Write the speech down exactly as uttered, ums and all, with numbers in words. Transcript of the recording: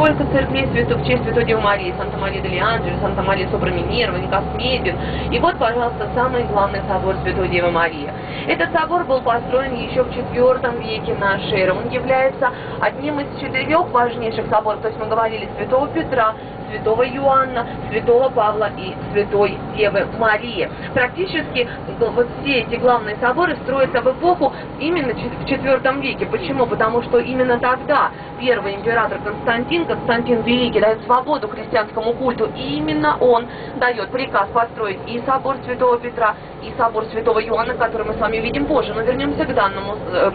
сколько церквей святых, в честь Святой Девы Марии, Санта-Мария-дель-Анджело, Санта-Мария-Сопра-Минерва, Инкас-Медио. И вот, пожалуйста, самый главный собор Святой Девы Марии. Этот собор был построен еще в четвёртом веке нашей эры. Он является одним из четырех важнейших соборов, то есть мы говорили Святого Петра, Святого Иоанна, Святого Павла и Святой Девы Марии. Практически вот все эти главные соборы строятся в эпоху именно в четвёртом веке. Почему? Потому что именно тогда первый император Константин, Константин Великий, дает свободу христианскому культу, и именно он дает приказ построить и собор Святого Петра, и собор Святого Иоанна, который мы с вами увидим позже. Но вернемся к данному